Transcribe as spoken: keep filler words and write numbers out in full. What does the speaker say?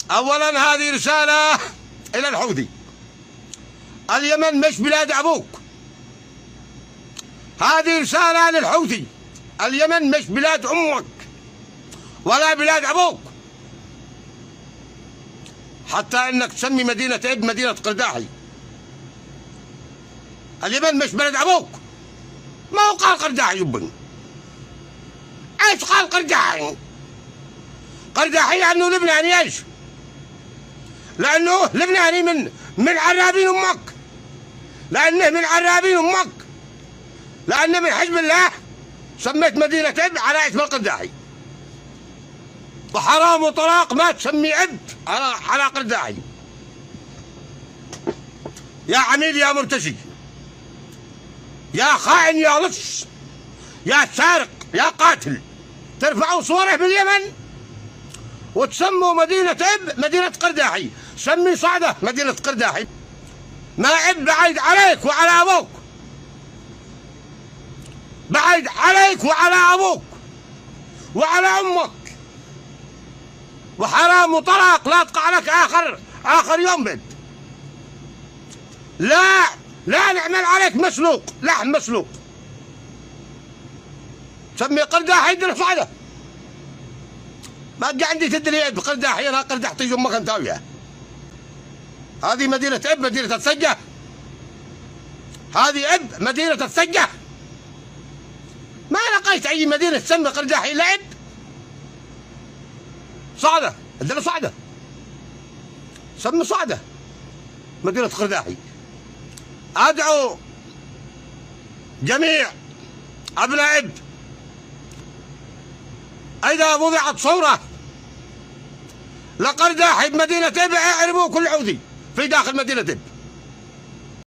أولا هذه رسالة إلى الحوثي. اليمن مش بلاد أبوك. هذه رسالة للحوثي. اليمن مش بلاد أمك ولا بلاد أبوك، حتى إنك تسمي مدينة إب مدينة قرداحي. اليمن مش بلد أبوك. ما هو قال قرداحي يبن. ايش قال قرداحي؟ قرداحي لأنه لبناني. ايش؟ لأنه لبناني من من عرابين أمك، لأنه من عرابين أمك، لأنه من حزب الله. سميت مدينة إب على اسم القرداحي، وحرام وطلاق ما تسمي إب على على قرداحي. يا عميل يا مرتشي، يا خائن يا لص، يا سارق يا قاتل، ترفعوا صوره باليمن وتسموا مدينة إب مدينة قرداحي. سمي صعدة مدينة قرداحي. ما إب بعيد عليك وعلى أبوك، بعيد عليك وعلى أبوك وعلى أمك، وحرام وطلاق لا تقع لك آخر آخر يوم بد. لا لا نعمل عليك مسلوق، لحم مسلوق. سمي قرداحي يدري صعدة. ما بقى عندي تدري إب قرداحي، أنا قرداحتي أمك أنت وياه. هذه مدينة إب مدينة الثجة. هذه إب مدينة الثجة. ما لقيت أي مدينة تسمي قرداحي إلا إب. صعدة، عندنا صعدة. سمي صعدة مدينة قرداحي. أدعو جميع أبناء إب إذا وضعت صورة لقرداحي بمدينة إب اعربوا كل حوثي في داخل مدينة إب.